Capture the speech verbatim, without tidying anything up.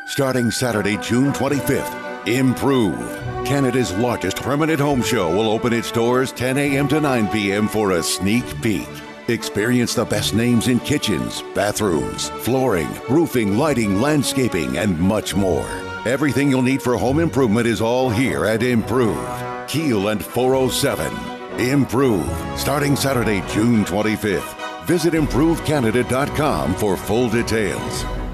Starting Saturday, June twenty-fifth, Improve, Canada's largest permanent home show, will open its doors ten a.m. to nine p.m. for a sneak peek. Experience the best names in kitchens, bathrooms, flooring, roofing, lighting, landscaping, and much more. Everything you'll need for home improvement is all here at Improve, Keele and four oh seven. Improve, starting Saturday, June twenty-fifth. Visit improve canada dot com for full details.